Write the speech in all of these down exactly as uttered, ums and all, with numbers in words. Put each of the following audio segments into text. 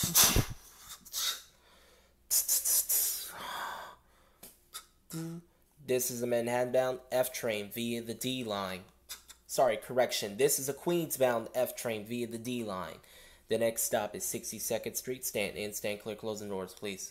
This is a Manhattan-bound F train via the D line. Sorry, correction. This is a Queens-bound F train via the D line. The next stop is sixty-second Street. Stand in, stand clear, closing doors, please.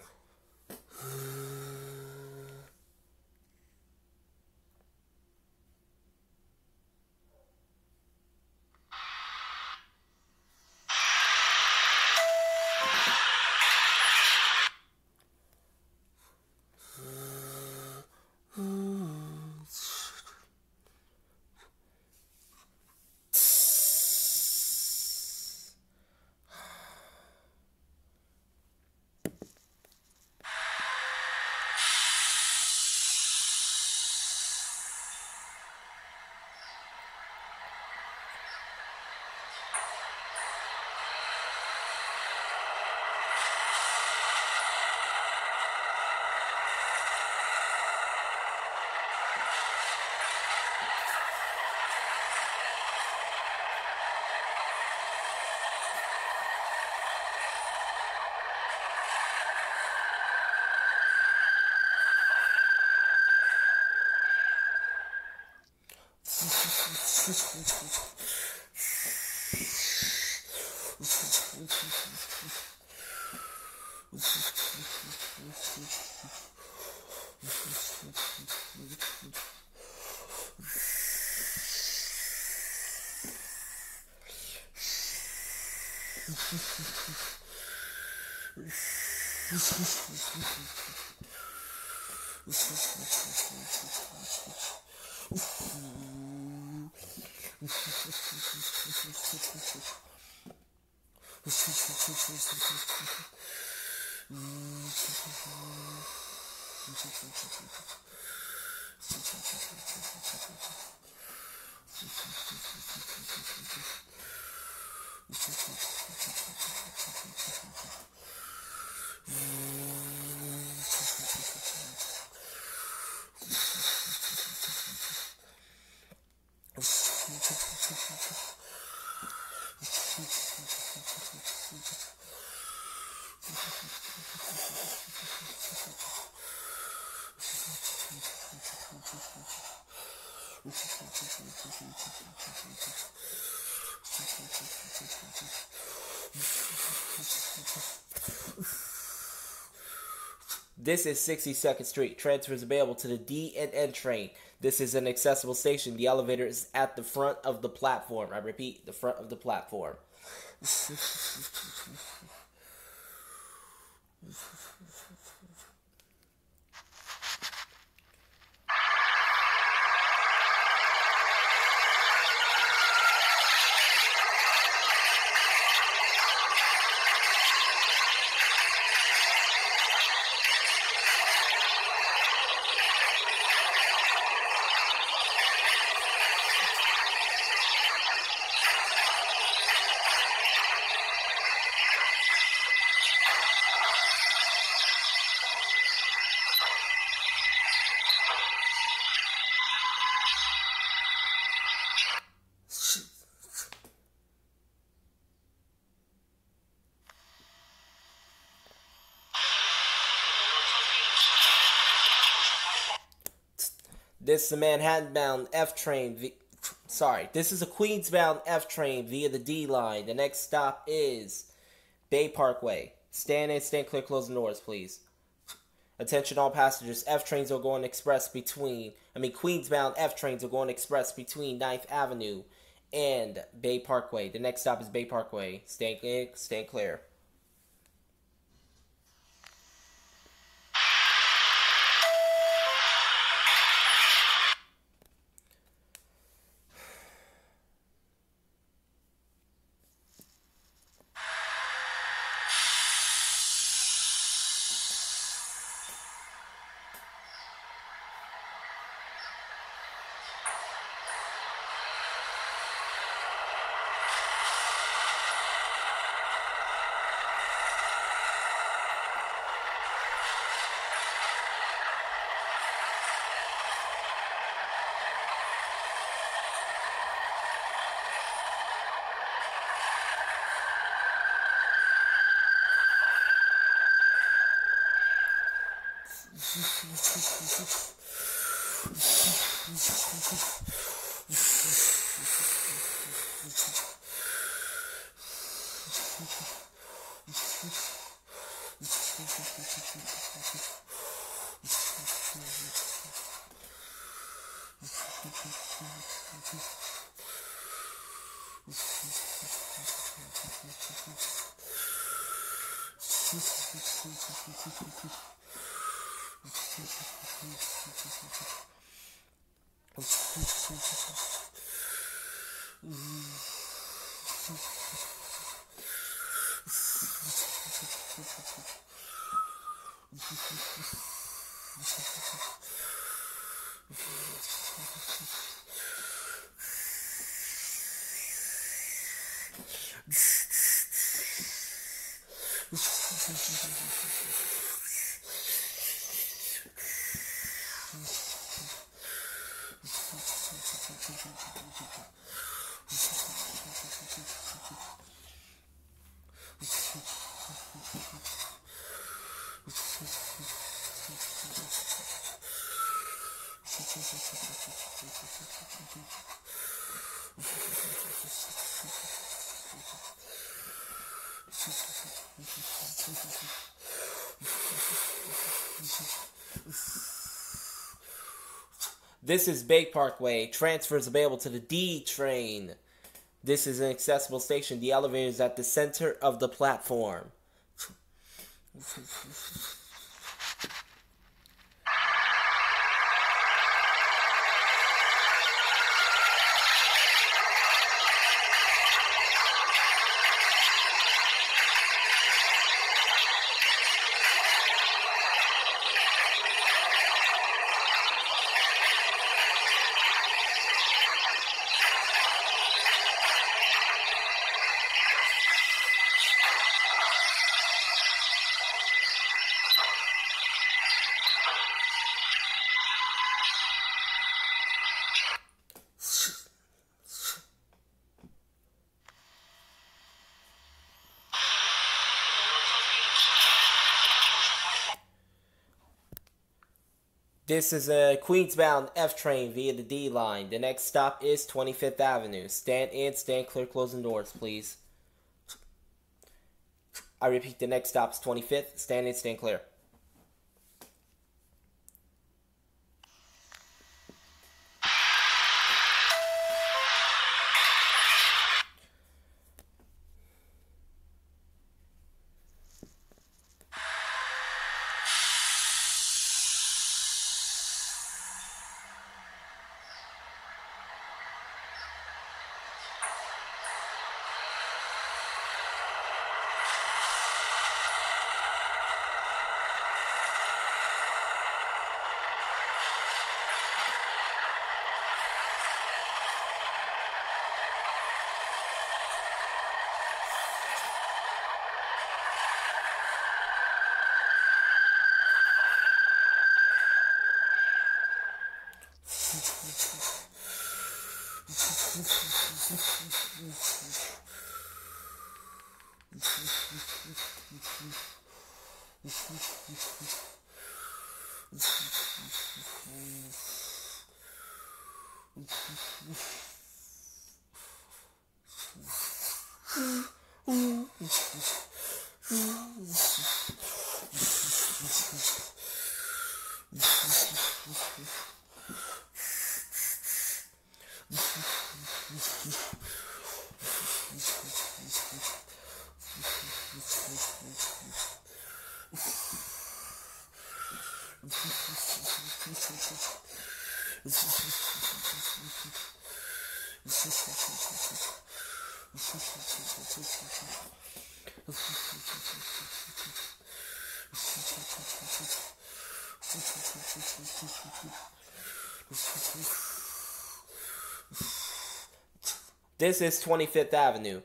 This is sixty-second Street. Transfers available to the D and N train. This is an accessible station. The elevator is at the front of the platform. I repeat, the front of the platform. This is a Manhattan-bound F train. V- Sorry, this is a Queens-bound F train via the D line. The next stop is Bay Parkway. Stand in, stand clear, closing doors, please. Attention all passengers. F trains are going express between, I mean Queens-bound F trains are going express between ninth Avenue and Bay Parkway. The next stop is Bay Parkway. Stand in, stand clear. This is Bay Parkway. Transfers available to the D train. This is an accessible station. The elevator is at the center of the platform. This is a Queens-bound F train via the D line. The next stop is twenty-fifth Avenue. Stand in, stand clear, closing doors, please. I repeat, the next stop is twenty-fifth. Stand in, stand clear. This is twenty-fifth Avenue.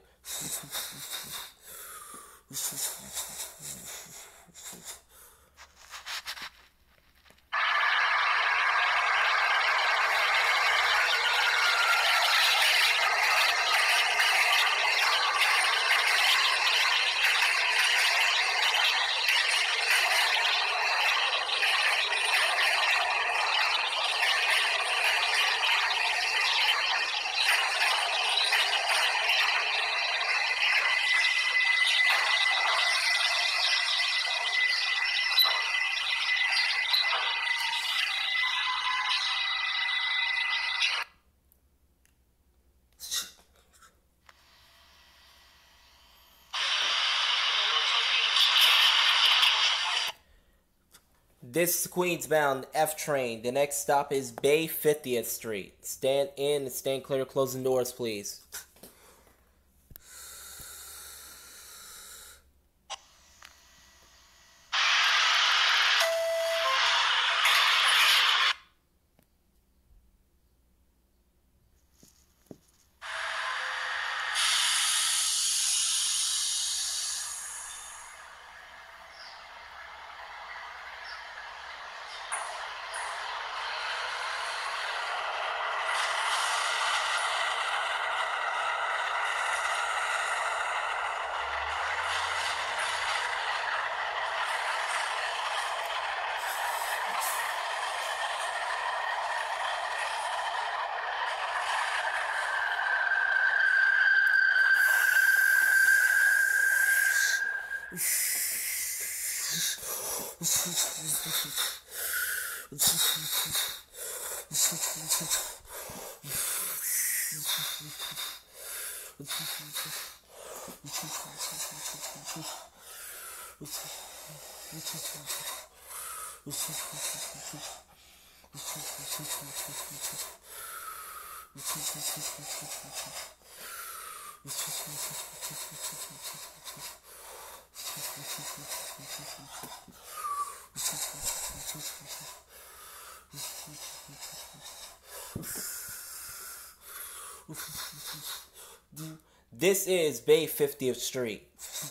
This is Queens-bound F train. The next stop is Bay fiftieth Street. Stand in and stand clear. Closing doors, please. This is Bay fiftieth Street.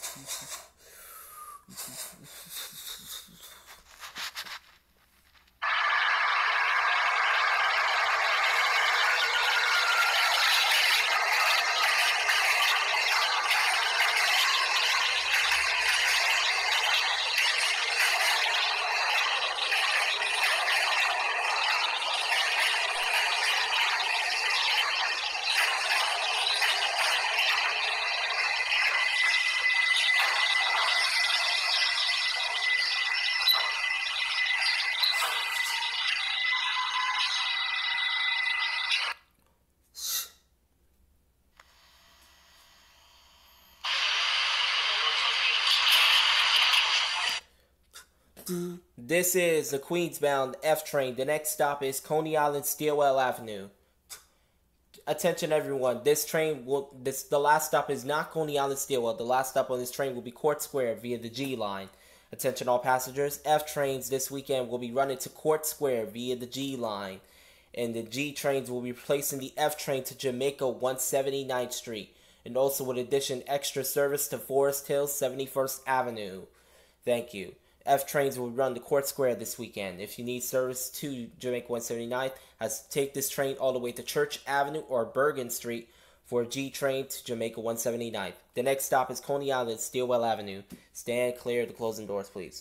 This is the Queens-bound F train. The next stop is Coney Island Stillwell Avenue. Attention everyone, this train will, this the last stop is not Coney Island Stillwell. The last stop on this train will be Court Square via the G line. Attention all passengers, F trains this weekend will be running to Court Square via the G line. And the G trains will be replacing the F train to Jamaica one seventy-ninth Street. And also with addition extra service to Forest Hills seventy-first Avenue. Thank you. F trains will run to Court Square this weekend. If you need service to Jamaica one seventy-ninth, has to take this train all the way to Church Avenue or Bergen Street for a G train to Jamaica one seventy-ninth. The next stop is Coney Island Stillwell Avenue. Stand clear of the closing doors, please.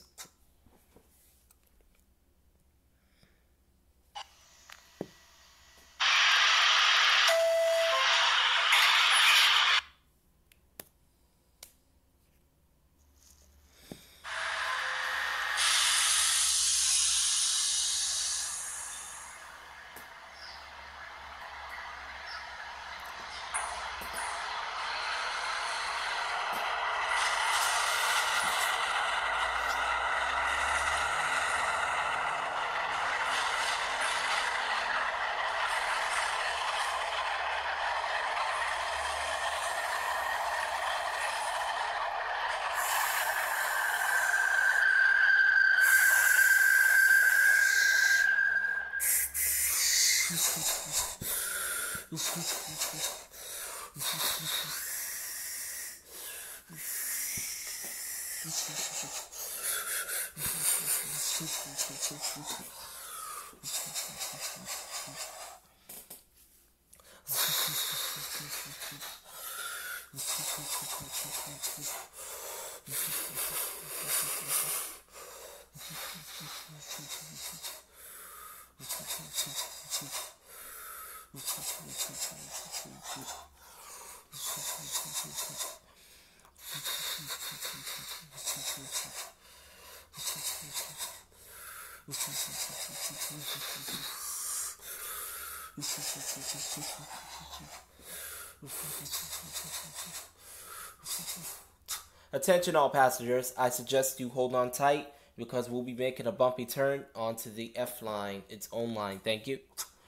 Attention all passengers, I suggest you hold on tight because we'll be making a bumpy turn onto the F line, its own line. Thank you.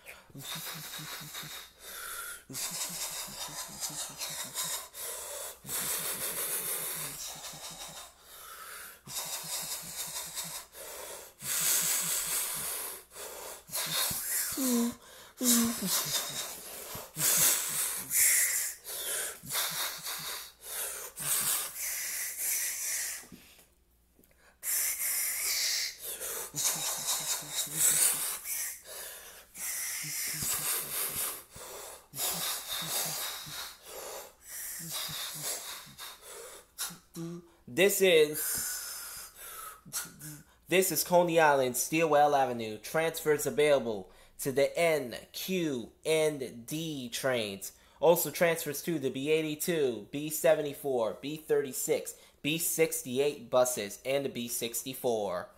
This is this is Coney Island, Steelwell Avenue. Transfers available to the N, Q, and D trains. Also transfers to the B eighty-two, B seventy-four, B thirty-six, B sixty-eight buses, and the B sixty-four.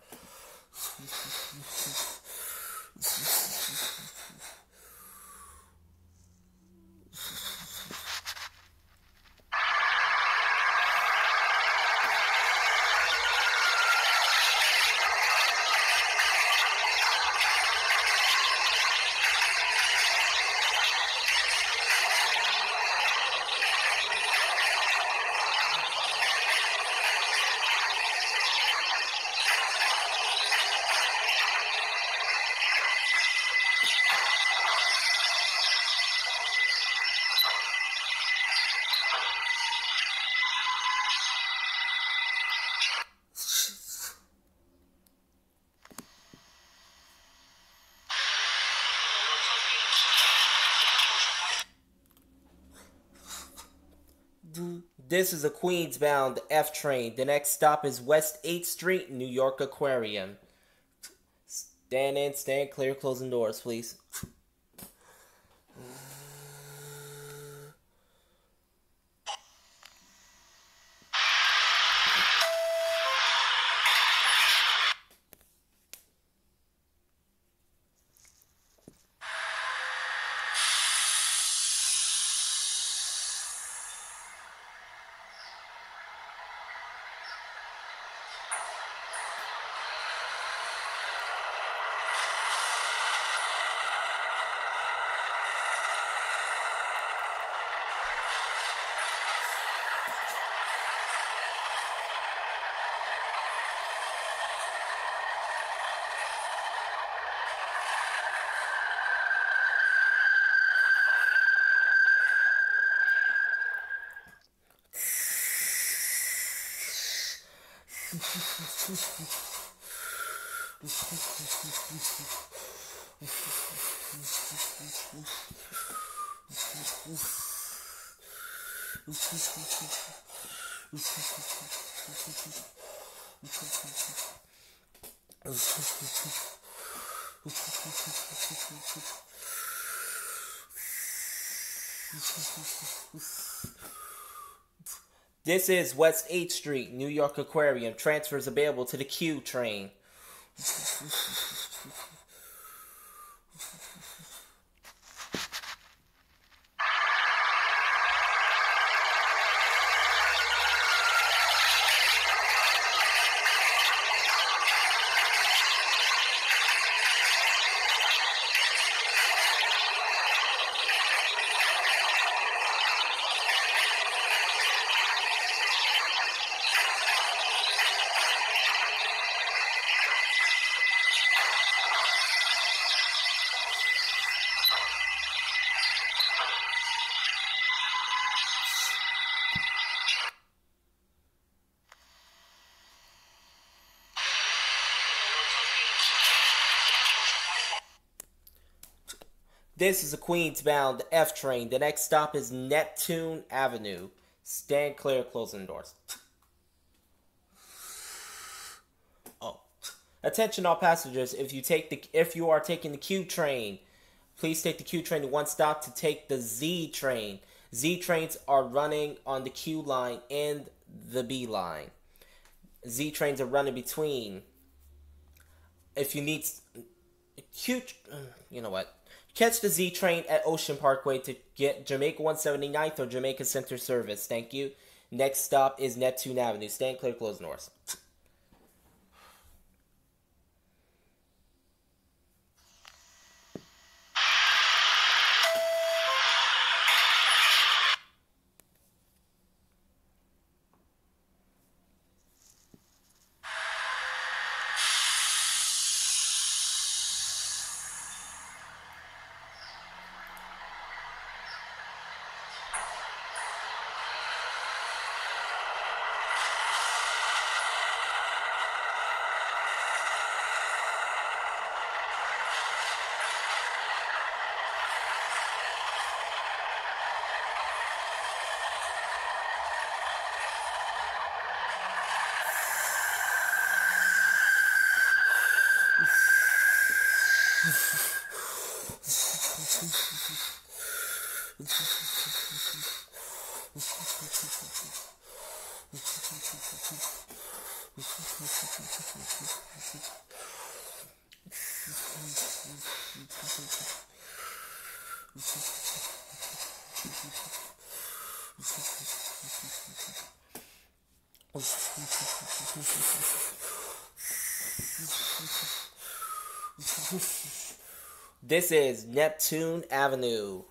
This is a Queens-bound F train. The next stop is West eighth Street, New York Aquarium. Stand in, stand clear, closing doors, please. This is West eighth Street, New York Aquarium. Transfers available to the Q train. This is a Queens-bound F train. The next stop is Neptune Avenue. Stand clear, closing doors. Oh. Attention all passengers, if you take the if you are taking the Q train, please take the Q train to one stop to take the Z train. Z trains are running on the Q line and the B line. Z trains are running between. If you need Q, you know what? Catch the Z train at Ocean Parkway to get Jamaica one seventy-ninth or Jamaica Center service. Thank you. Next stop is Neptune Avenue. Stand clear, closing doors. This is Neptune Avenue.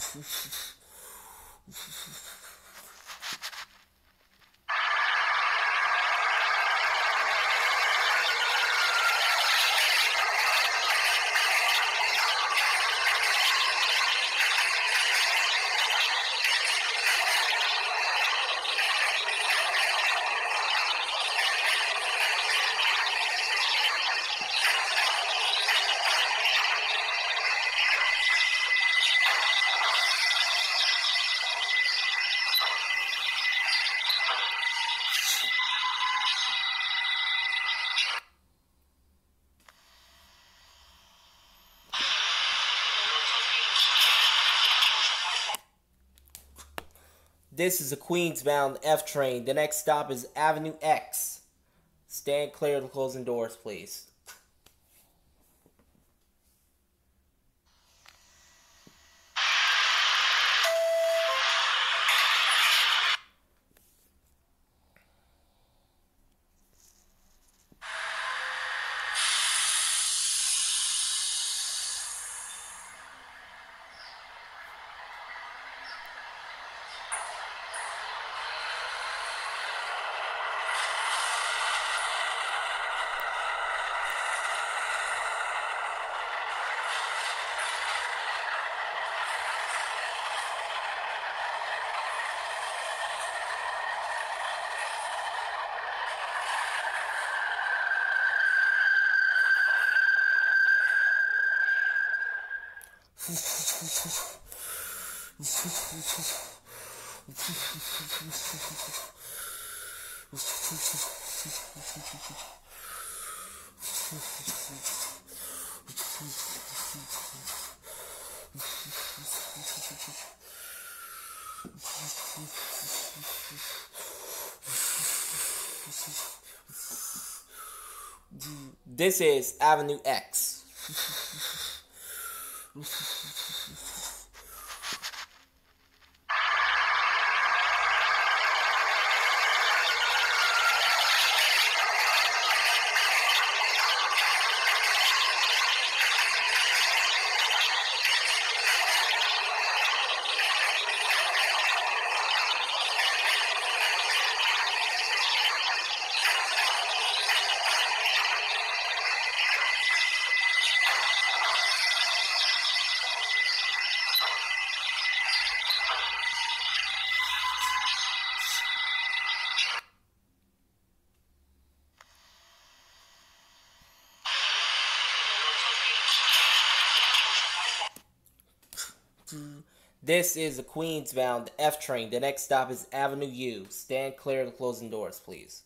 This is a Queens-bound F train. The next stop is Avenue X. Stand clear of the closing doors, please. This is Avenue X. This is a Queens-bound F train. The next stop is Avenue U. Stand clear of the closing doors, please.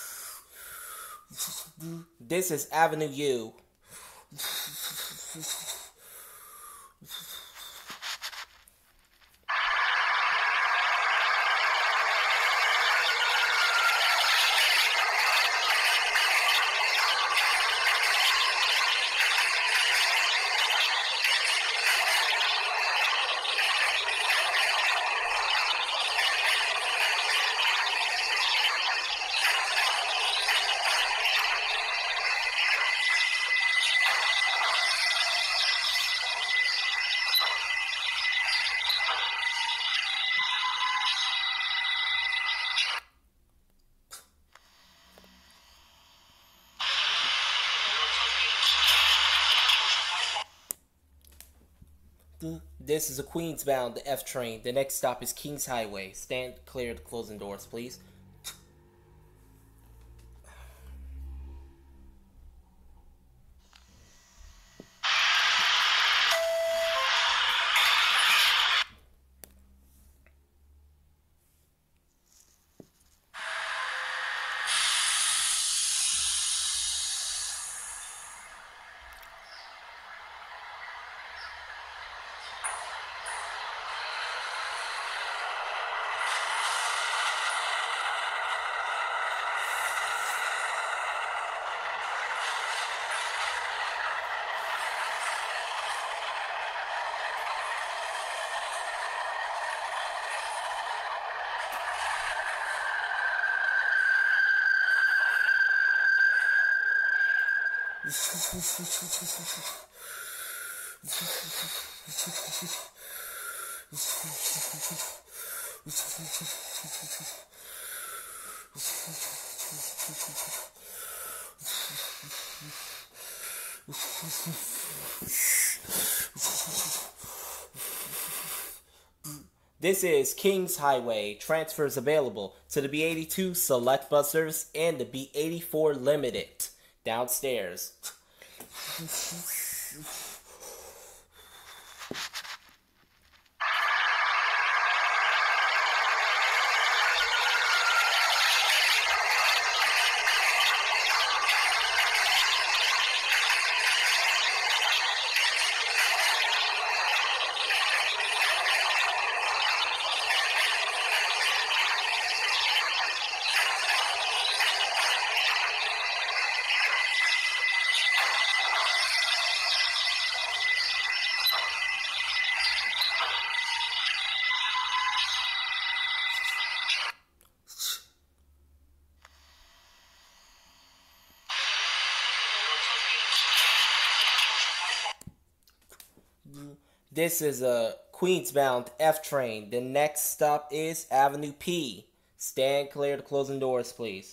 This is Avenue U. This is a Queens-bound F train. The next stop is Kings Highway. Stand clear of the closing doors, please. This is Kings Highway. Transfers available to the B eighty-two Select Bus Service and the B eighty-four Limited. Downstairs. This is a Queens-bound F train. The next stop is Avenue P. Stand clear of the closing doors, please.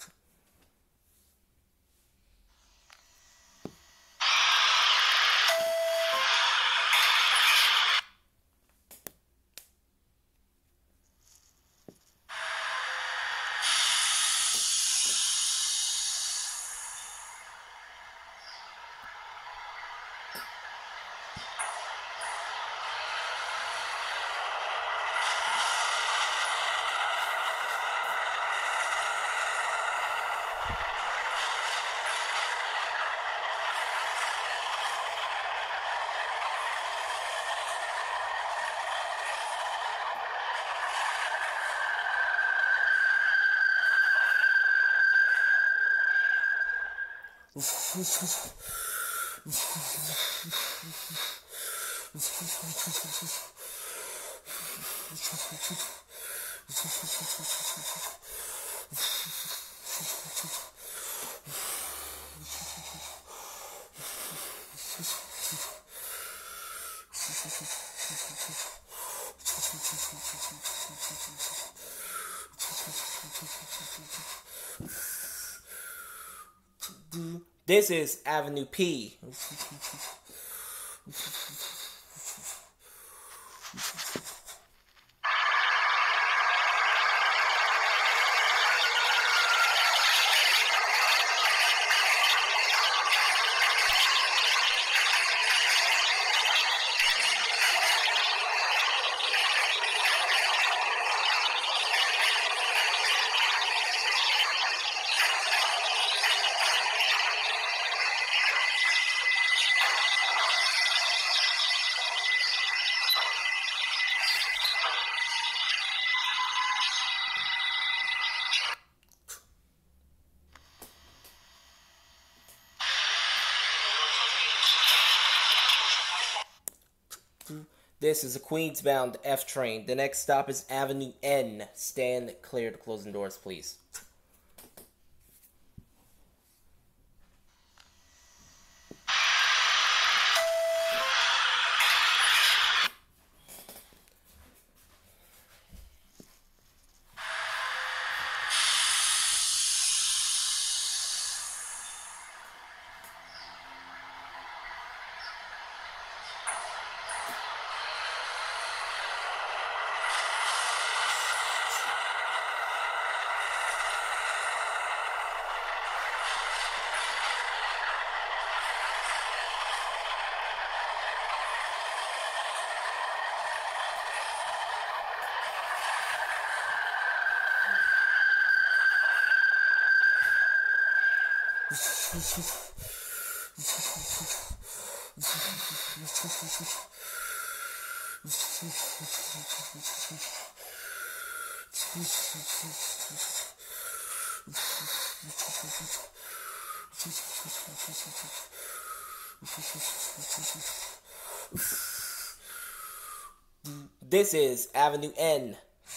This is Avenue P. This is a Queens-bound F train. The next stop is Avenue N. Stand clear to closing doors, please. This is Avenue N.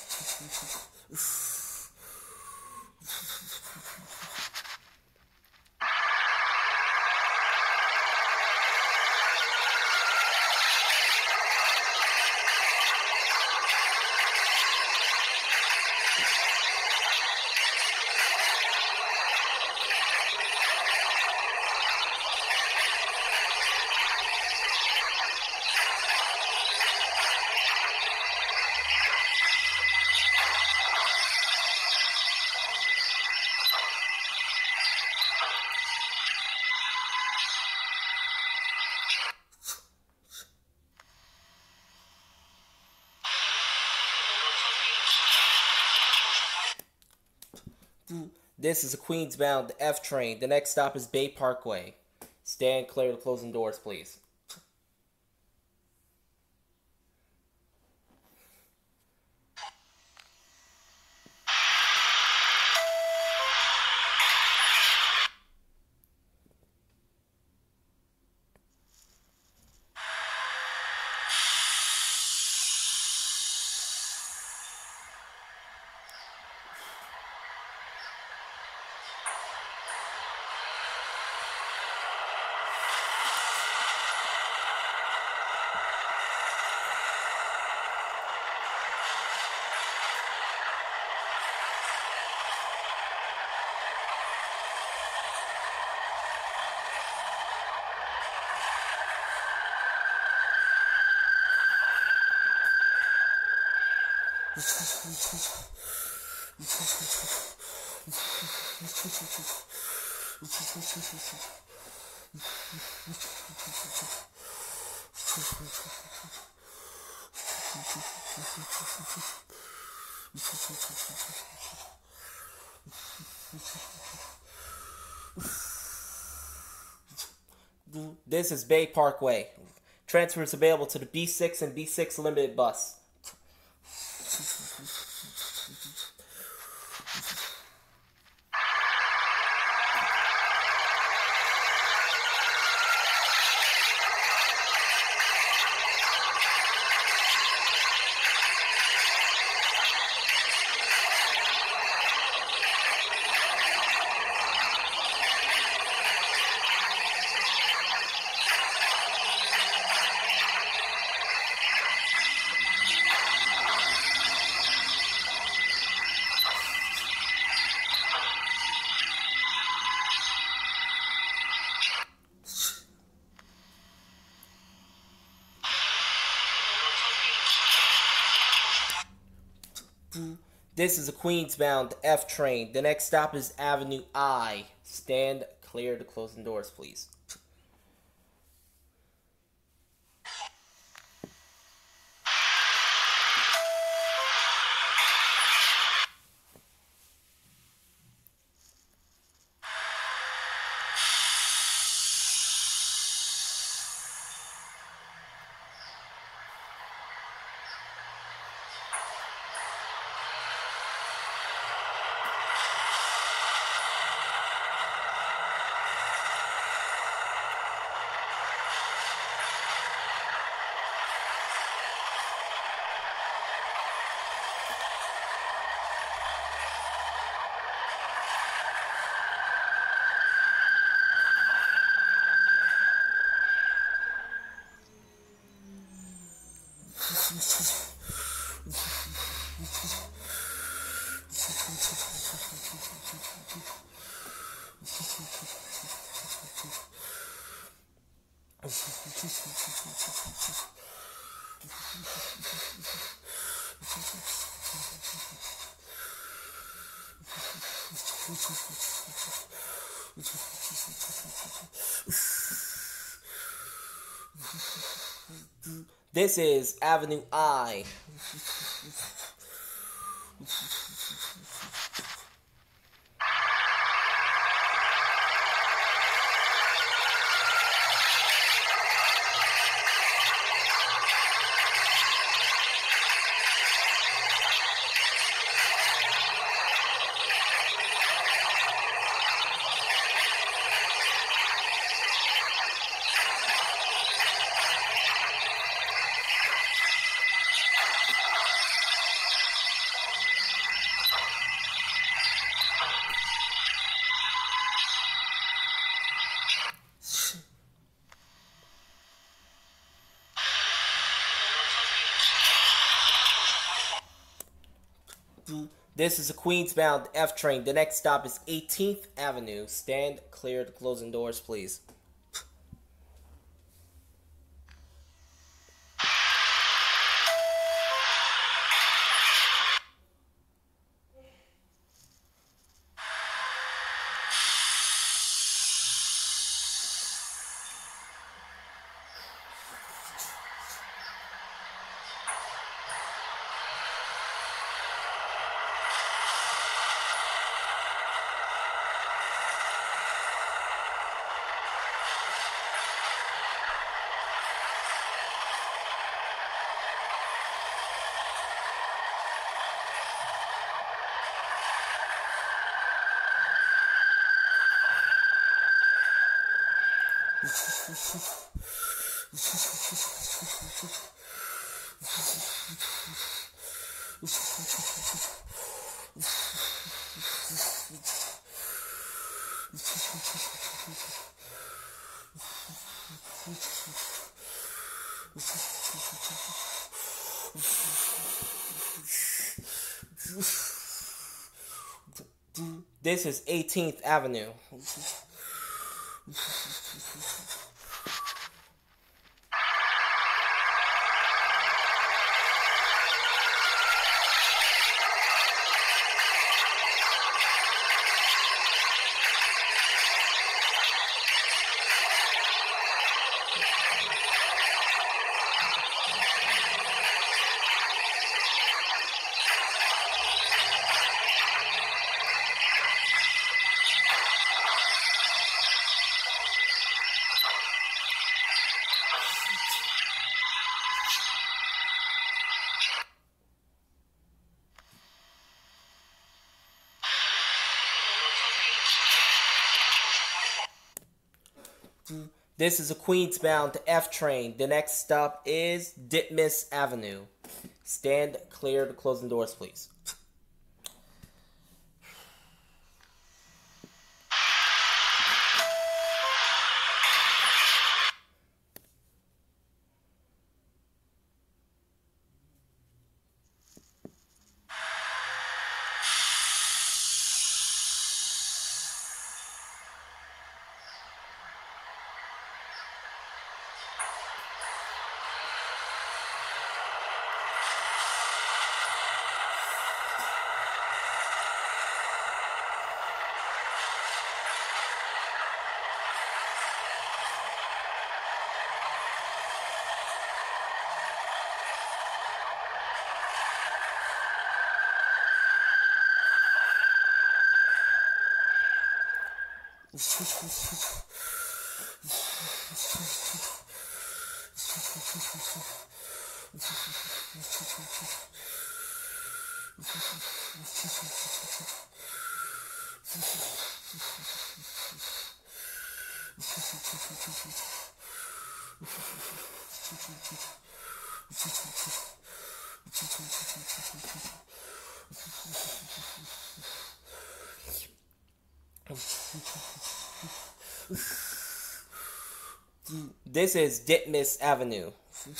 This is a Queens-bound F train. The next stop is Bay Parkway. Stand clear of the closing doors, please. This is Bay Parkway. Transfers available to the B six and B six Limited bus. This is a Queens-bound F train. The next stop is Avenue I. Stand clear to closing doors, please. This is Avenue I. This is a Queens-bound F train. The next stop is eighteenth Avenue. Stand clear to closing doors, please. This is eighteenth Avenue. This is a Queens-bound F train. The next stop is Ditmas Avenue. Stand clear to closing doors, please. This is Ditmas Avenue.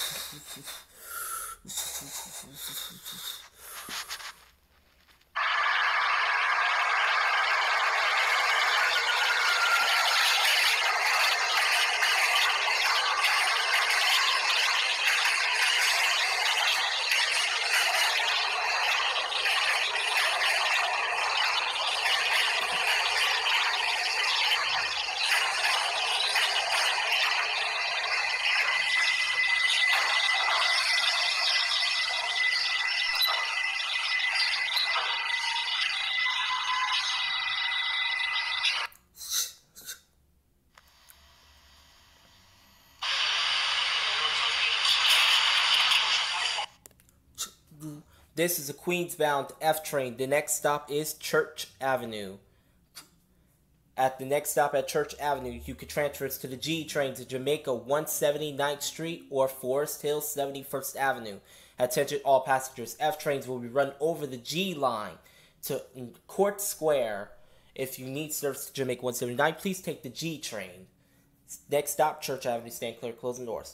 This is a Queens-bound F train. The next stop is Church Avenue. At the next stop at Church Avenue, you can transfer to the G train to Jamaica one seventy-ninth Street or Forest Hill seventy-first Avenue. Attention all passengers, F trains will be run over the G line to Court Square. If you need service to Jamaica one seventy-nine, please take the G train. Next stop, Church Avenue. Stand clear, closing doors.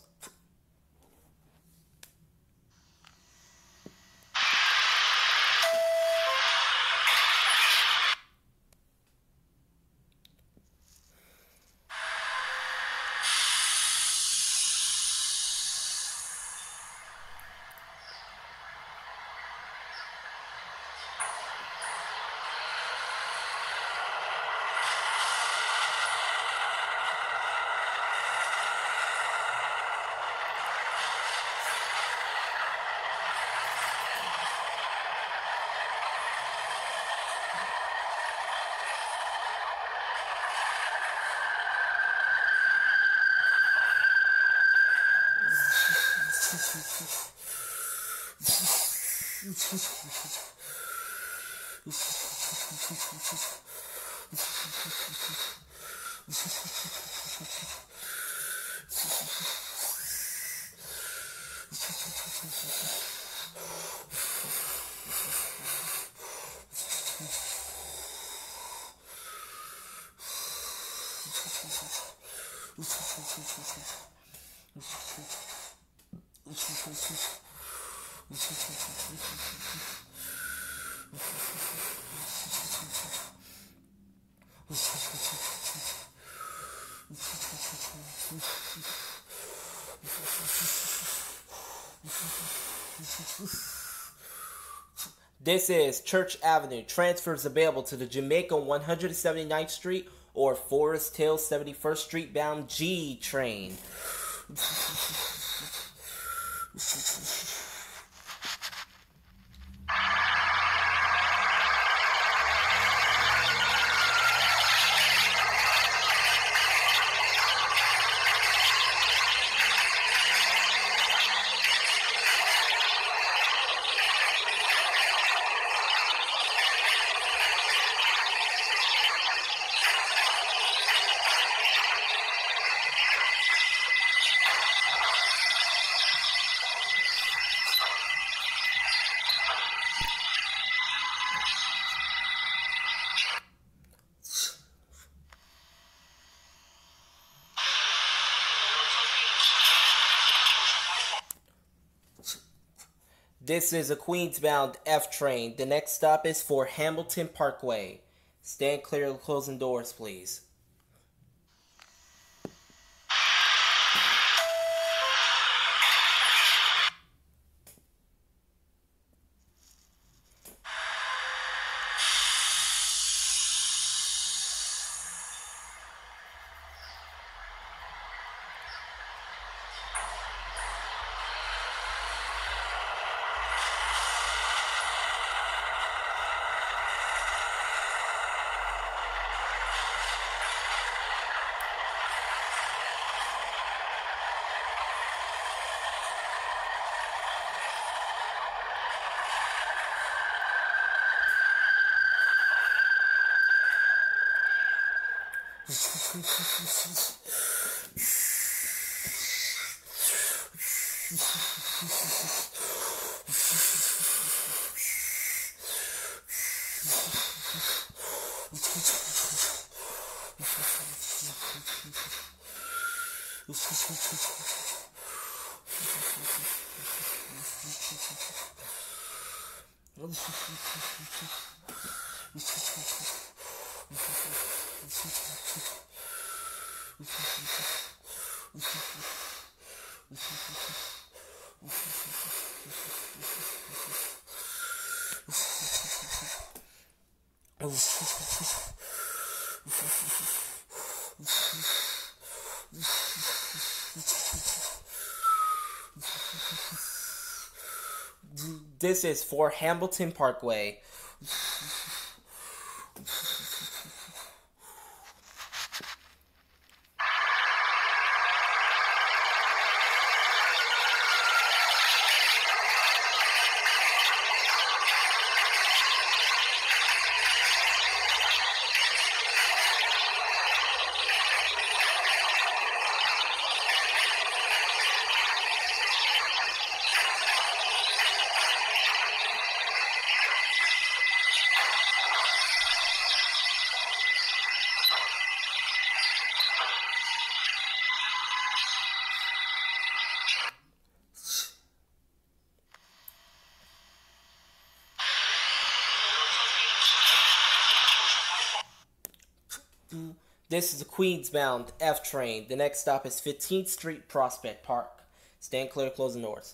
This is Church Avenue. Transfers available to the Jamaica one hundred seventy-ninth Street or Forest Hill seventy-first Street bound G train. This is a Queens-bound F train. The next stop is for Hamilton Parkway. Stand clear of the closing doors, please. This is for Hamilton Parkway. This is a Queens-bound F train. The next stop is fifteenth Street, Prospect Park. Stand clear, closing doors.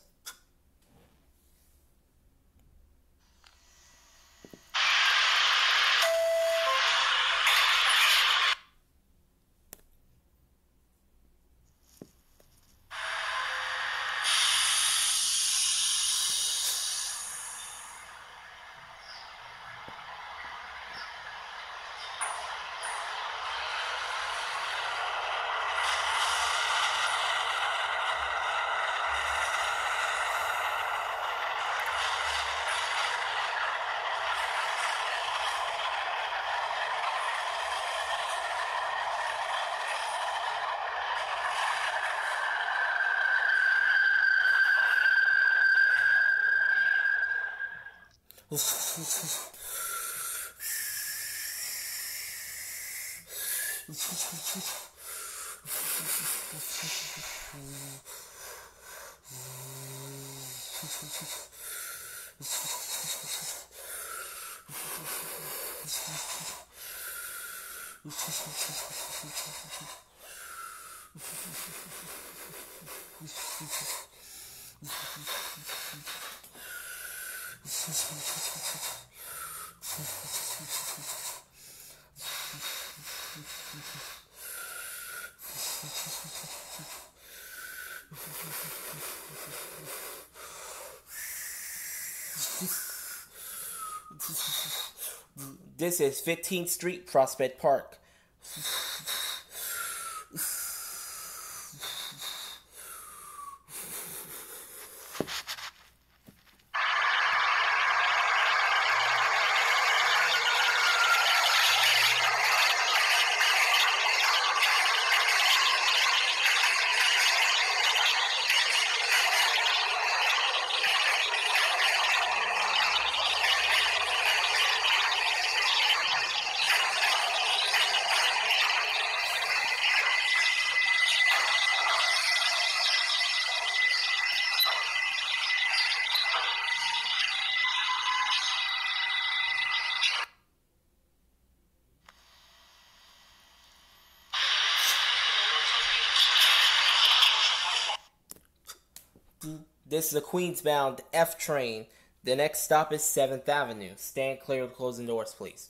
This is fifteenth Street, Prospect Park. This is a Queens-bound F train. The next stop is seventh Avenue. Stand clear of closing doors, please.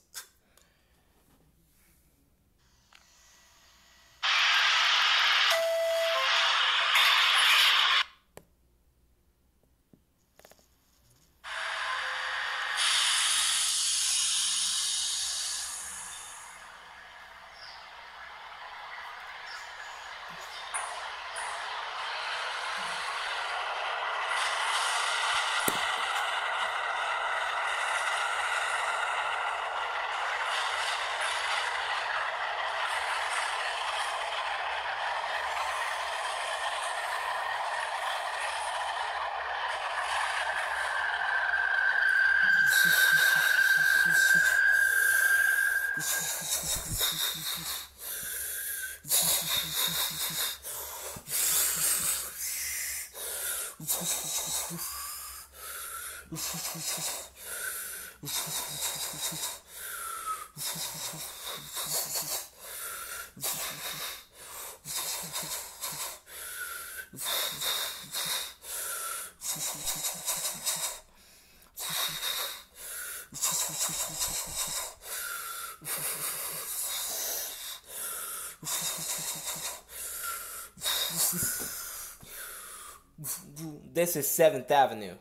This is seventh Avenue.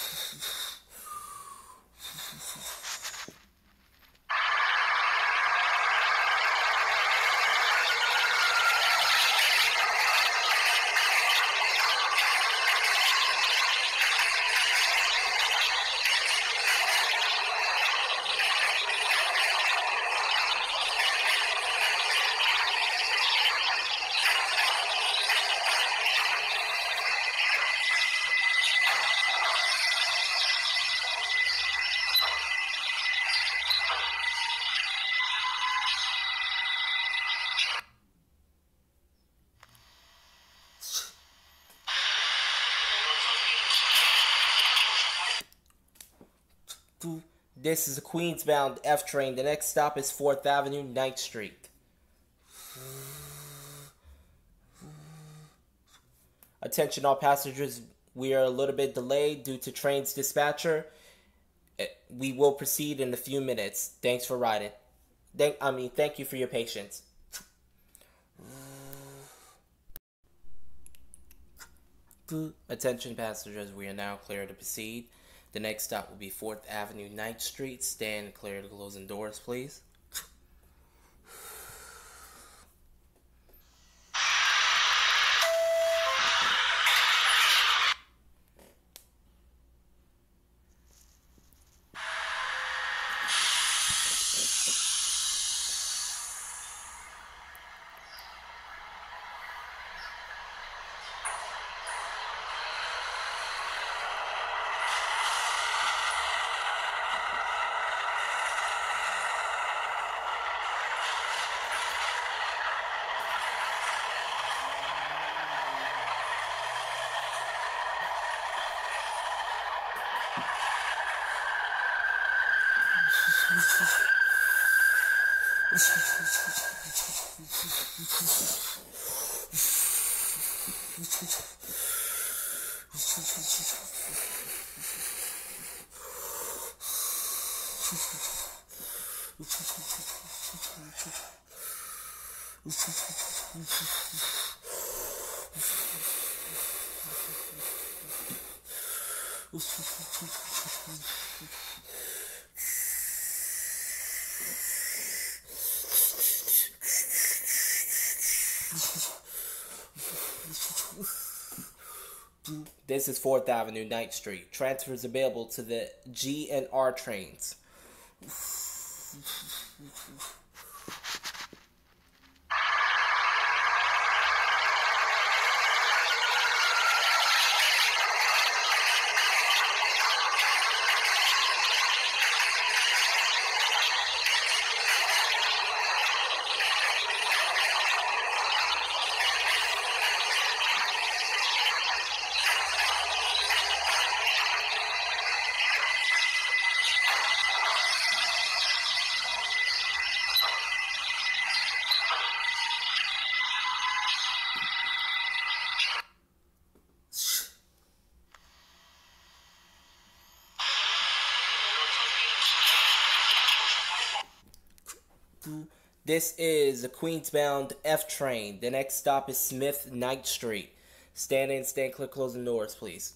This is a Queens-bound F train. The next stop is fourth Avenue, ninth Street. Attention all passengers, we are a little bit delayed due to train's dispatcher. We will proceed in a few minutes. Thanks for riding. Thank, I mean, thank you for your patience. Attention passengers, we are now clear to proceed. The next stop will be fourth Avenue, ninth Street. Stand clear to closing doors, please. This is fourth Avenue, Ninth Street. Transfers available to the G and R trains. This is a Queensbound F train. The next stop is Smith Ninth Street. Stand in, stand clear, closing doors, please.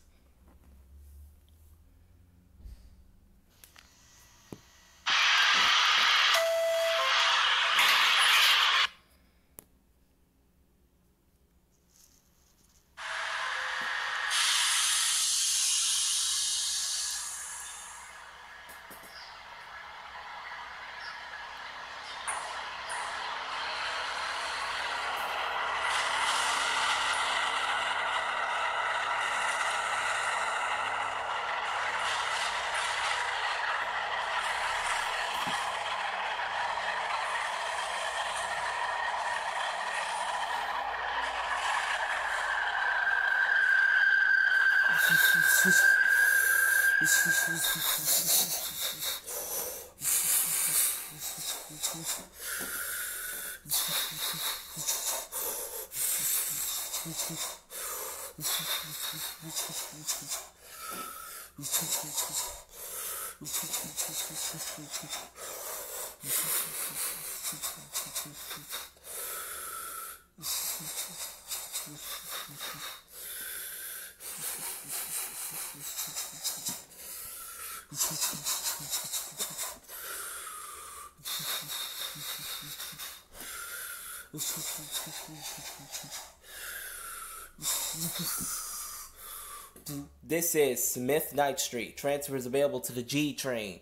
This is Smith Ninth Street. Transfers available to the G train.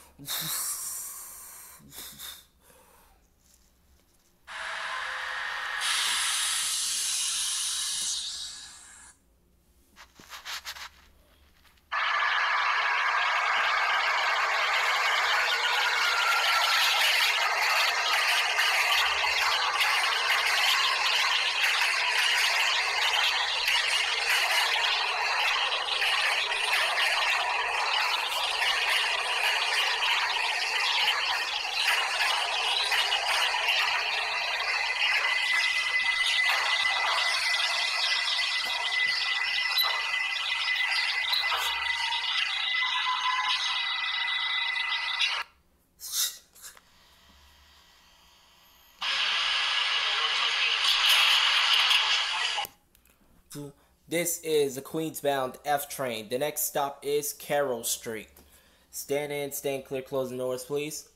This is a Queensbound F train. The next stop is Carroll Street. Stand in, stand clear, closing doors, please.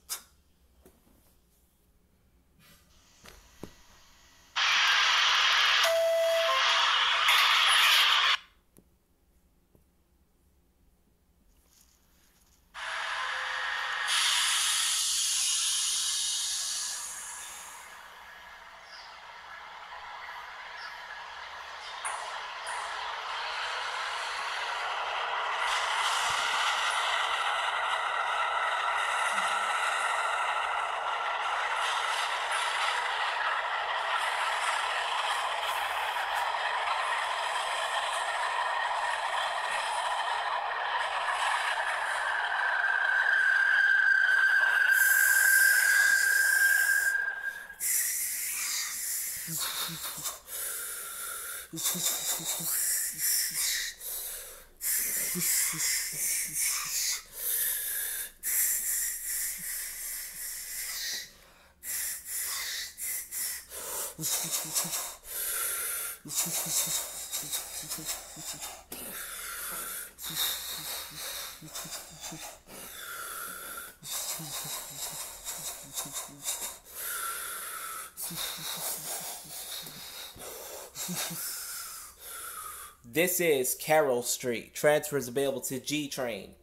This is Carroll Street. Transfers available to G Train.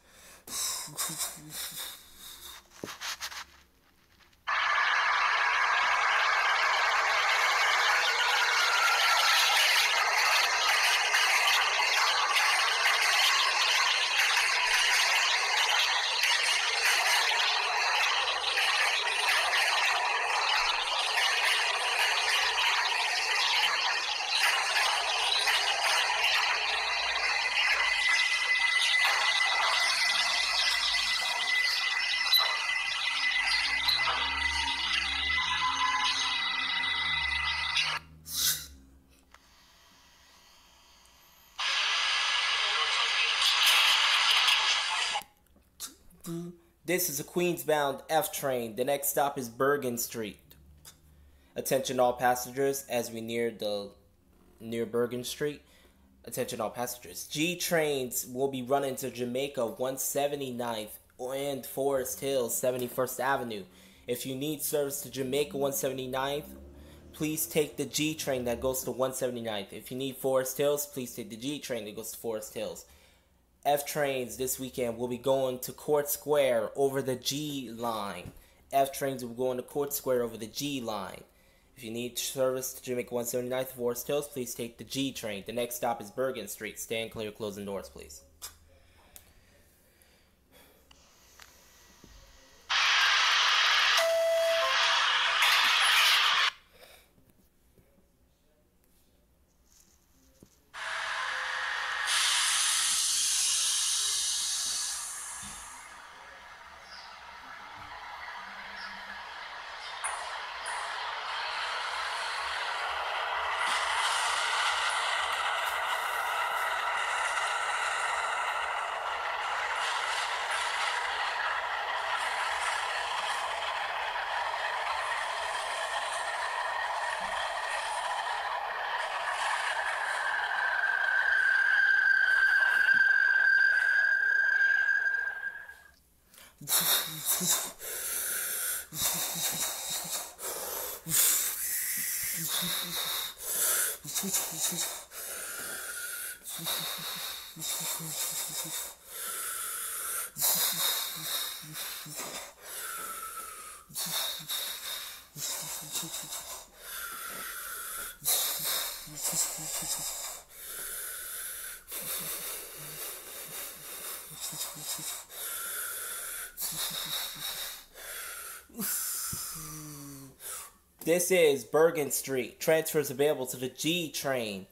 This is a Queens-bound F train. The next stop is Bergen Street. Attention all passengers as we near the near Bergen Street. Attention all passengers. G trains will be running to Jamaica one seventy-ninth and Forest Hills seventy-first Avenue. If you need service to Jamaica one seventy-ninth, please take the G train that goes to one seventy-ninth. If you need Forest Hills, please take the G train that goes to Forest Hills. F trains this weekend will be going to Court Square over the G line. F trains will be going to Court Square over the G line. If you need service to Jamaica one seventy-ninth Forest Hills, please take the G train. The next stop is Bergen Street. Stand clear, closing doors, please. This is Bergen Street. Transfers available to the G train.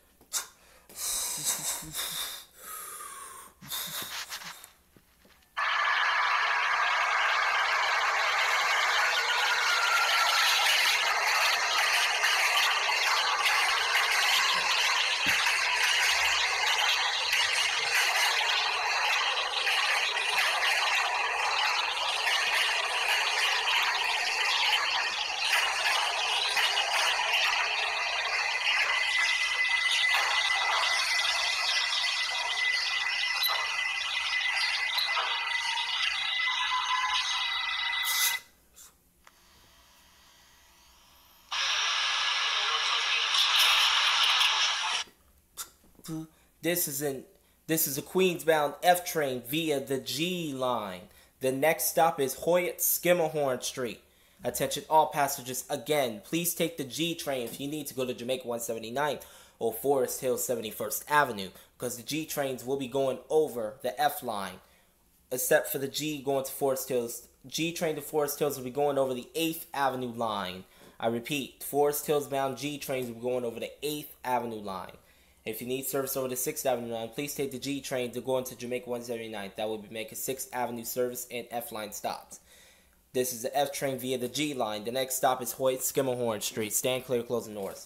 This is an this is a Queens-bound F train via the G line. The next stop is Hoyt Skimmerhorn Street. Attention all passengers again. Please take the G train if you need to go to Jamaica one seventy-ninth or Forest Hills seventy-first Avenue, because the G trains will be going over the F line. Except for the G going to Forest Hills. G train to Forest Hills will be going over the eighth Avenue line. I repeat, Forest Hills bound G trains will be going over the eighth Avenue line. If you need service over the sixth Avenue line, please take the G train to go into Jamaica one seventy-ninth. That will be making sixth Avenue service and F line stops. This is the F train via the G line. The next stop is Hoyt Skimmerhorn Street. Stand clear, closing doors.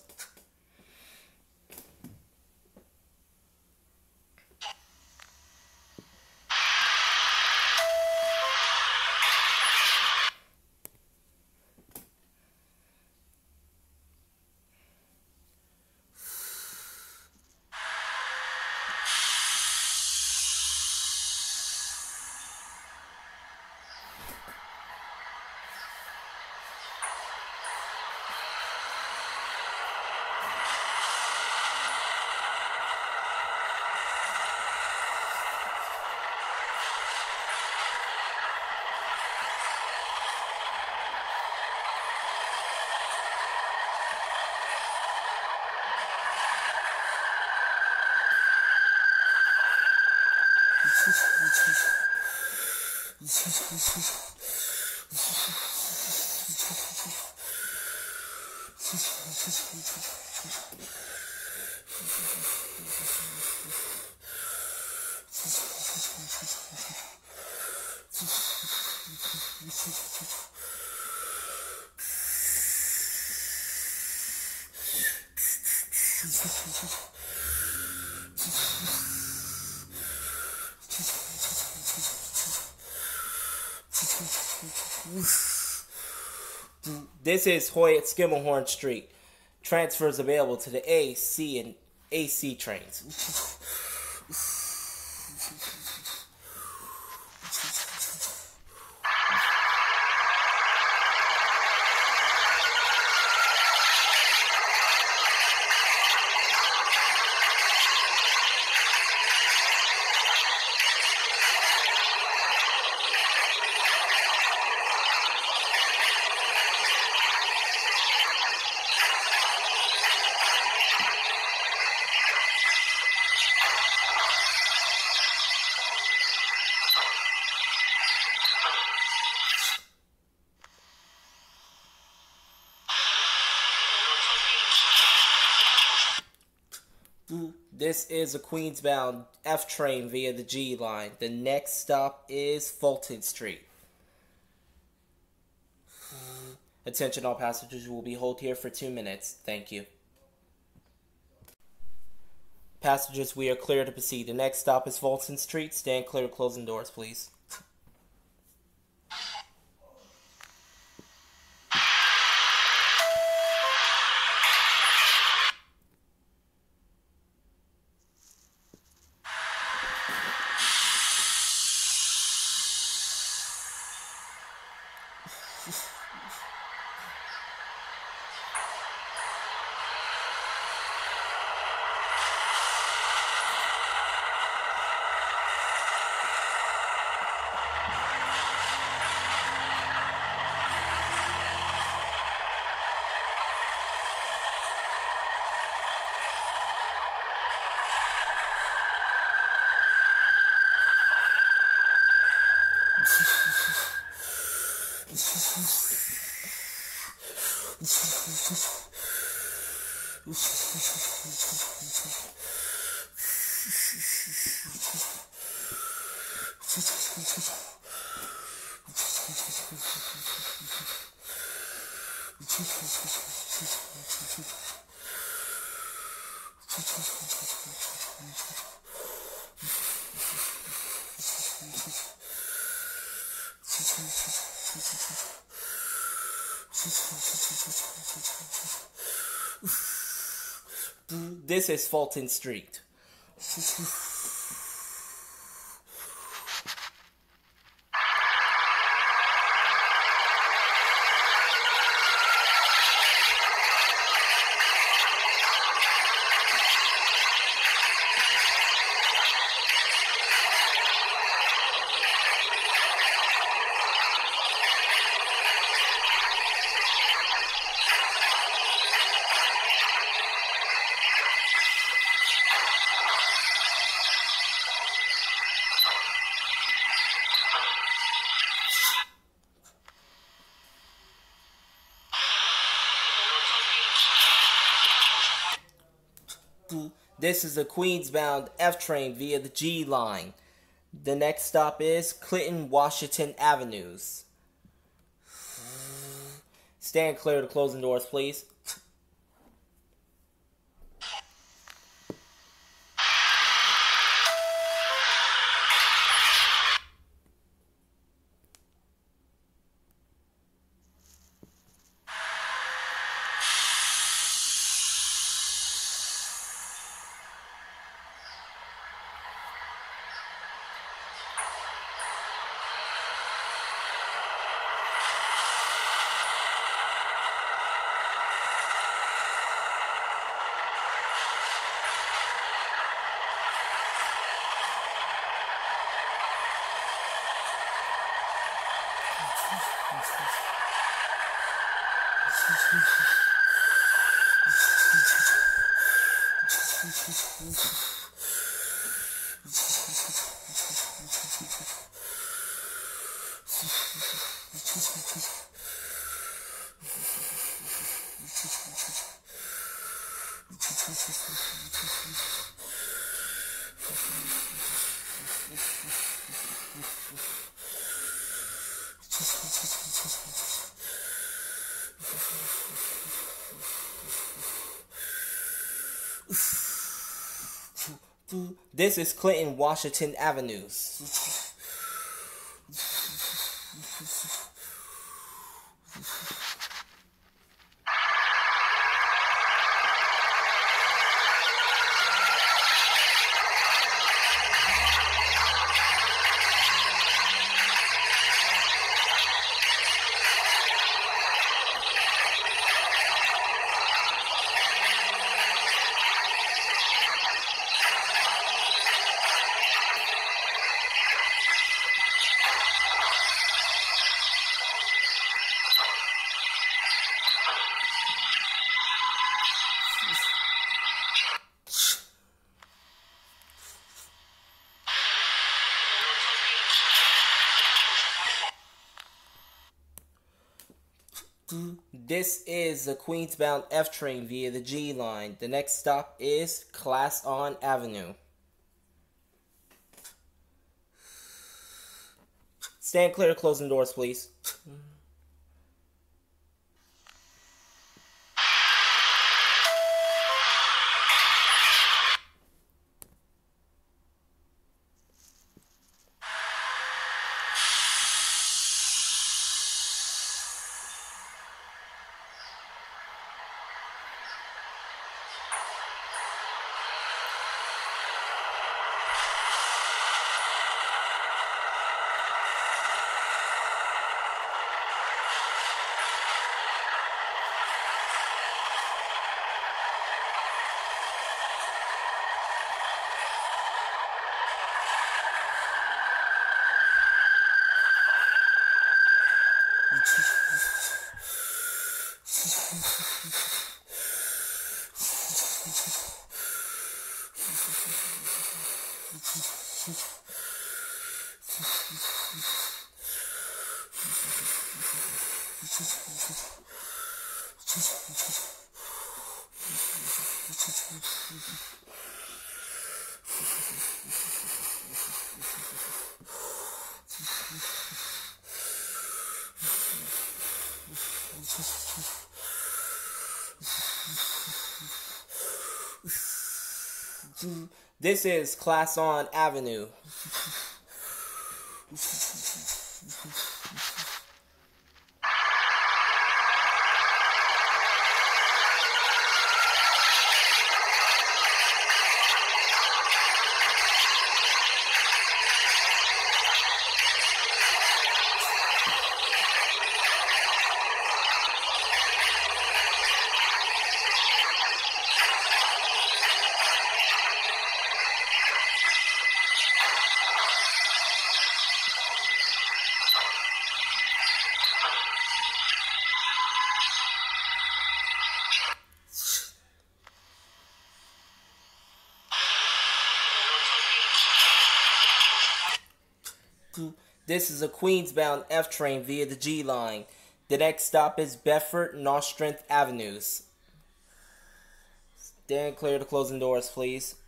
This is Hoyt Skimmerhorn Street. Transfers available to the A, C, and A C trains. This is a Queens-bound F train via the G line. The next stop is Fulton Street. Attention all passengers, will be hold here for two minutes. Thank you. Passengers, we are clear to proceed. The next stop is Fulton Street. Stand clear of closing doors, please. This is Fulton Street. This is a Queens-bound F train via the G line. The next stop is Clinton Washington Avenues. Stand clear of the closing doors, please. This is Clinton Washington Avenues. This is the Queens-bound F train via the G line. The next stop is Class On Avenue. Stand clear of closing doors, please. This is Class On Avenue. This is a Queens-bound F train via the G line. The next stop is Bedford Nostrand Avenues. Stand clear of the closing doors, please.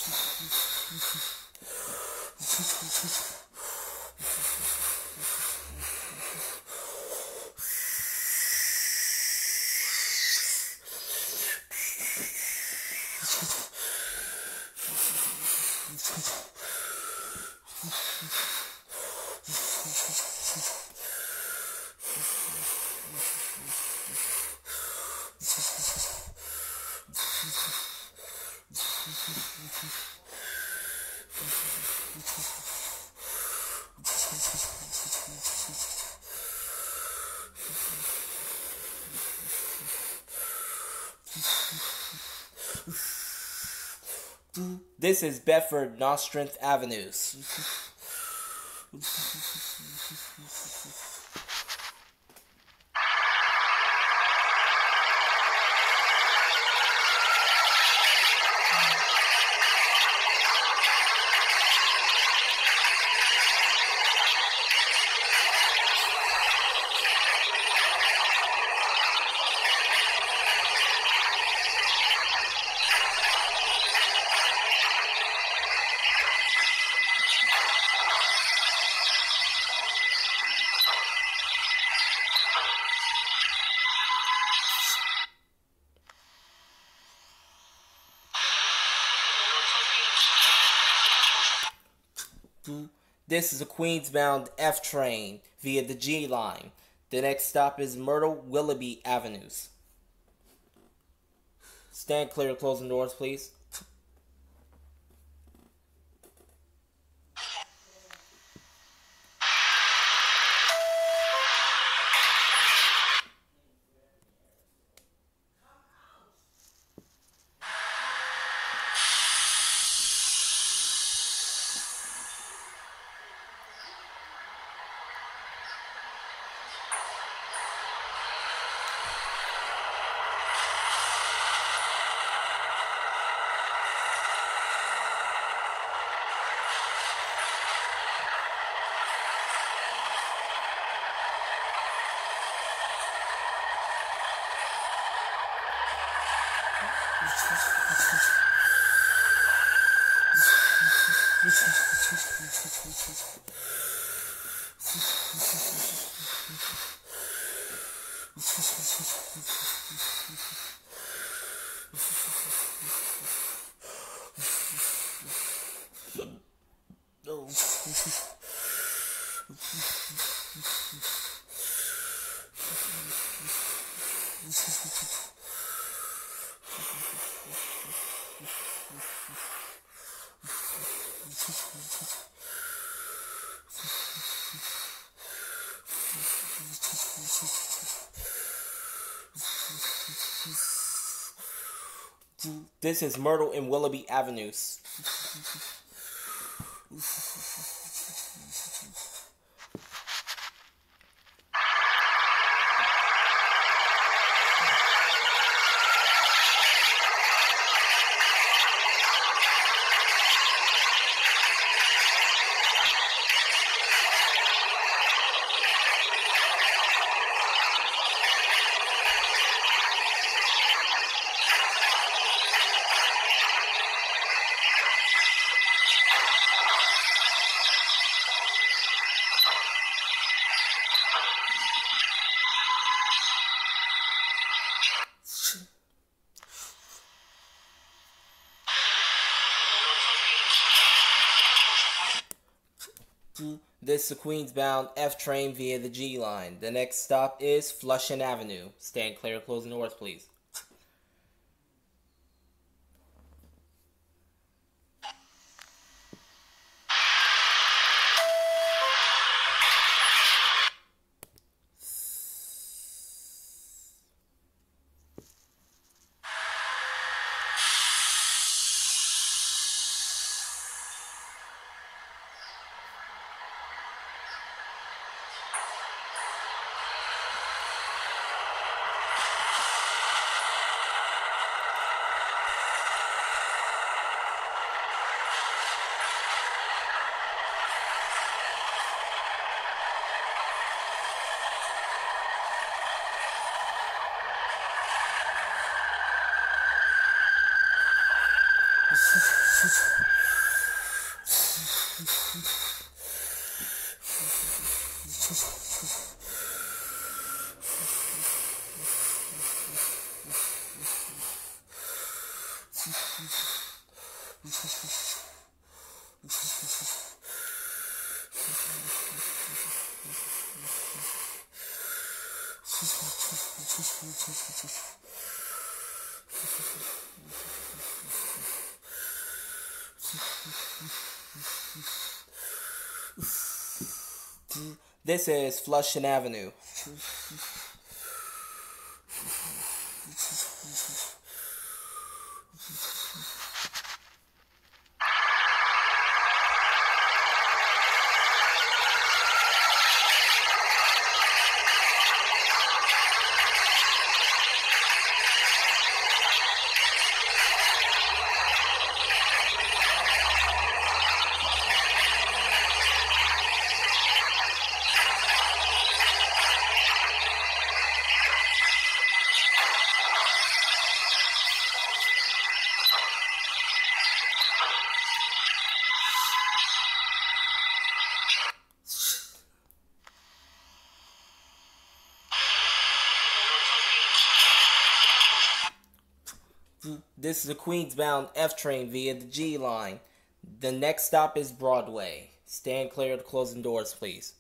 This is Bedford Nostrand Avenues. This is a Queens-bound F train via the G line. The next stop is Myrtle Willoughby Avenues. Stand clear, closing doors, please. This is Myrtle and Willoughby Avenues. This is a Queens-bound F train via the G line. The next stop is Flushing Avenue. Stand clear, closing doors, please. This is Flushing Avenue. This is a Queens-bound F train via the G line. The next stop is Broadway. Stand clear of the closing doors, please.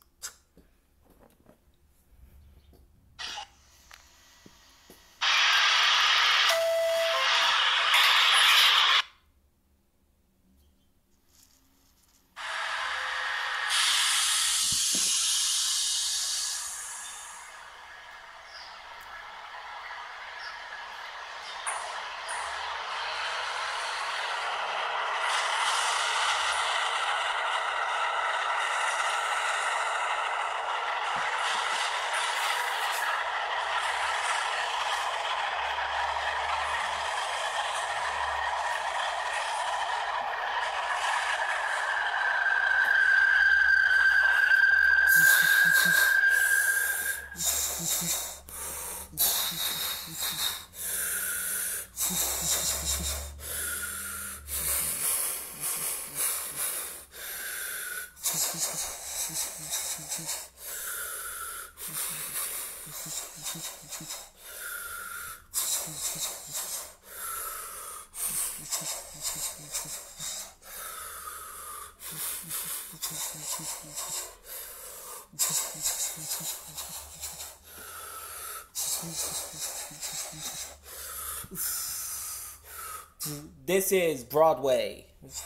This is Broadway.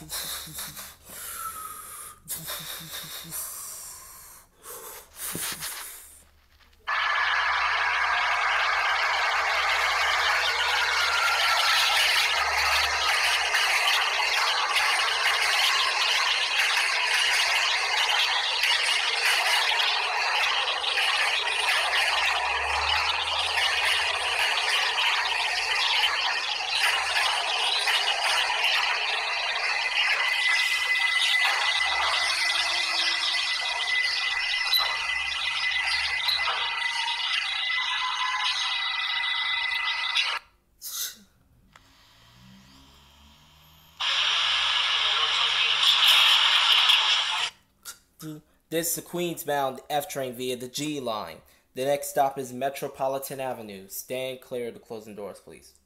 This is a Queens-bound F train via the G line. The next stop is Metropolitan Avenue. Stand clear of the closing doors, please.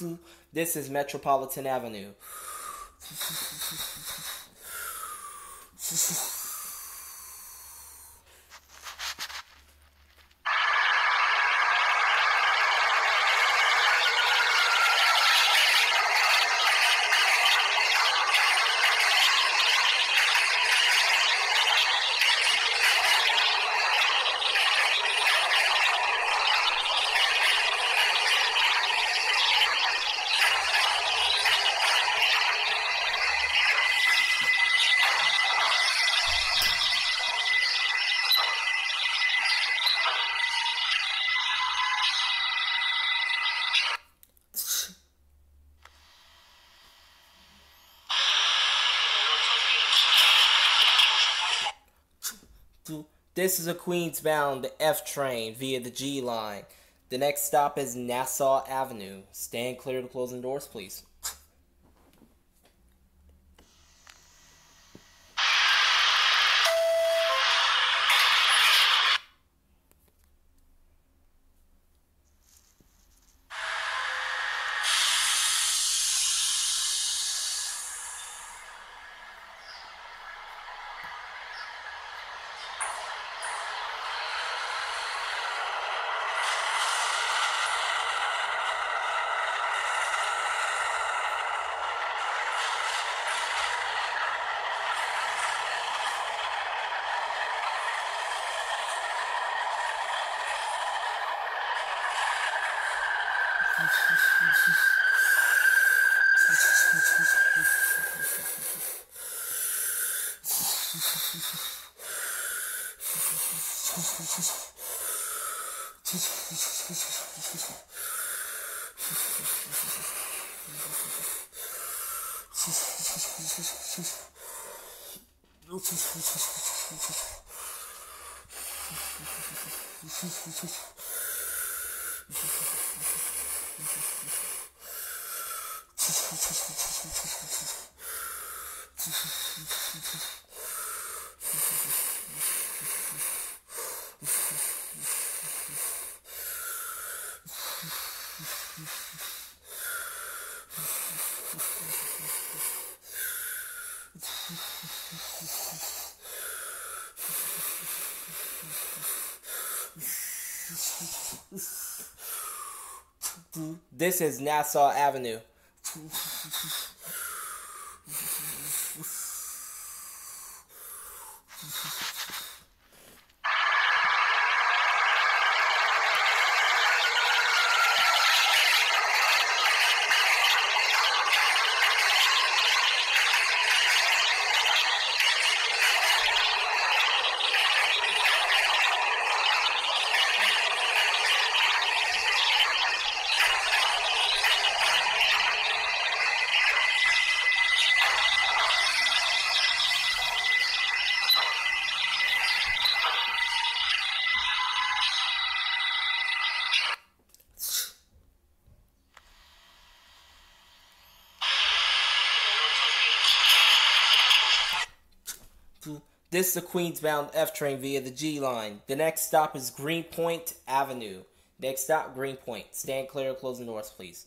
This is Metropolitan Avenue. This is a Queens-bound F train via the G line. The next stop is Nassau Avenue. Stand clear to closing doors, please. This is Nassau Avenue. This is the Queens-bound F train via the G line. The next stop is Greenpoint Avenue. Next stop, Greenpoint. Stand clear of closing doors, please.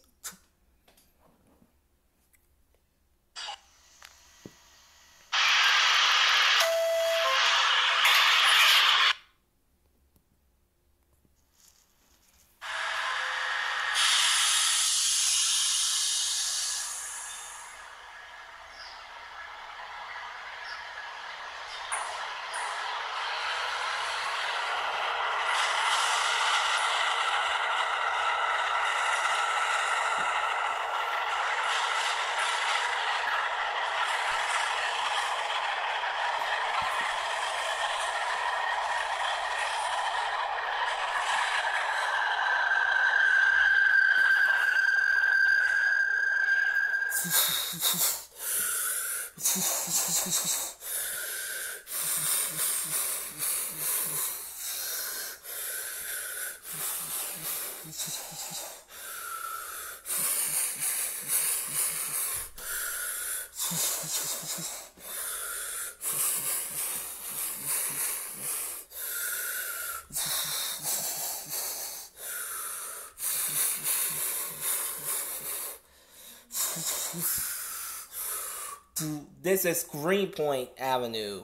This is Greenpoint Avenue.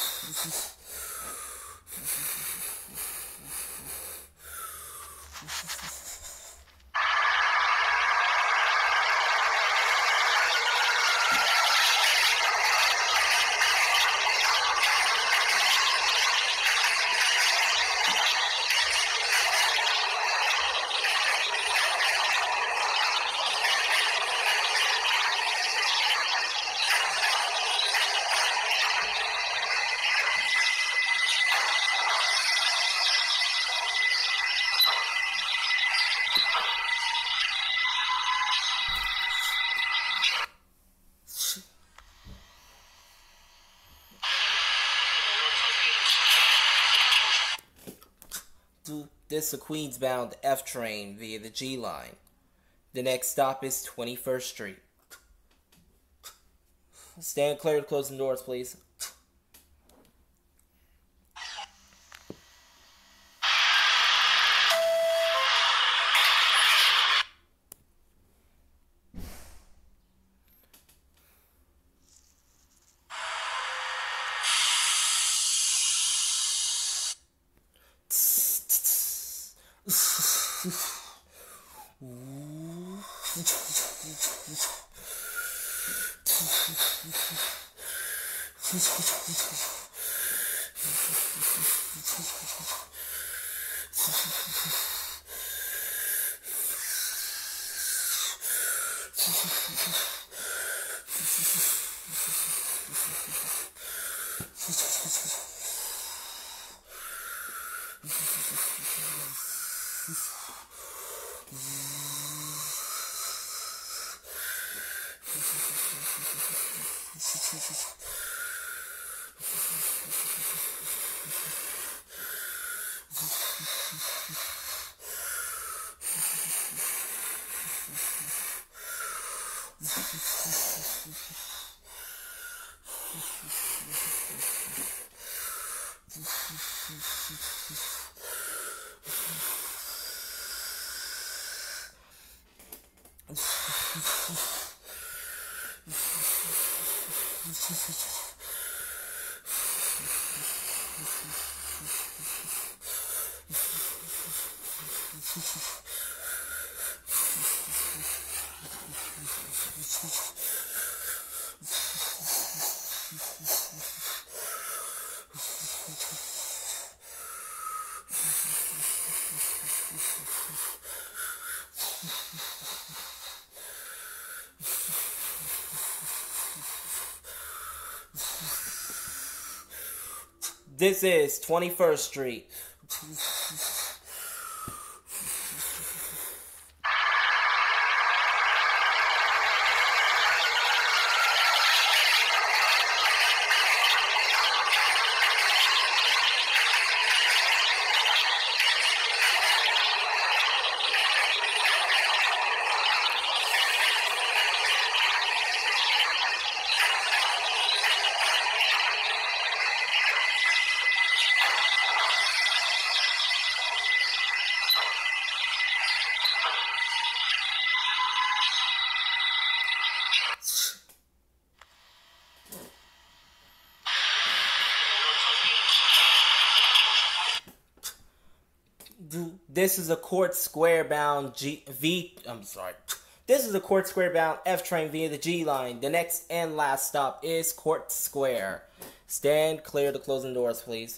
This is a Queens-bound F train via the G line. The next stop is twenty-first Street. Stand clear to closing doors, please. This is twenty-first Street. This is a Court Square bound G V. I'm sorry. This is a Court Square bound F train via the G line. The next and last stop is Court Square. Stand clear to closing doors, please.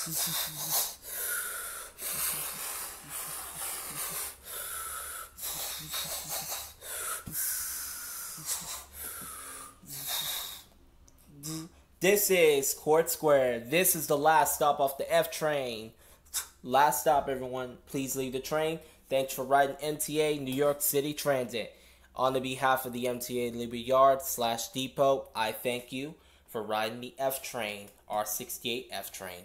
This is Court Square. This is the last stop off the F train. Last stop, everyone. Please leave the train. Thanks for riding M T A New York City Transit. On the behalf of the M T A Liberty Yard slash Depot, I thank you for riding the F train, R sixty-eight F train.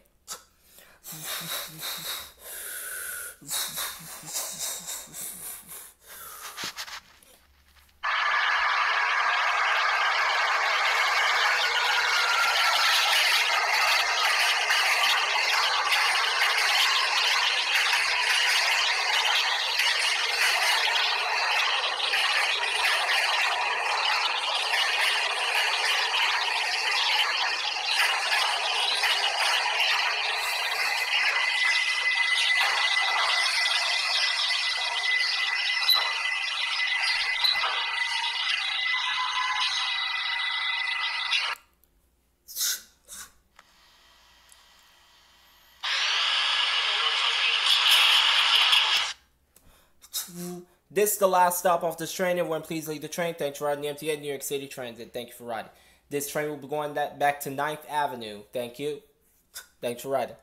This is the last stop off this train. Everyone, please leave the train. Thanks for riding the M T A New York City Transit. Thank you for riding. This train will be going that back to ninth Avenue. Thank you. Thanks for riding.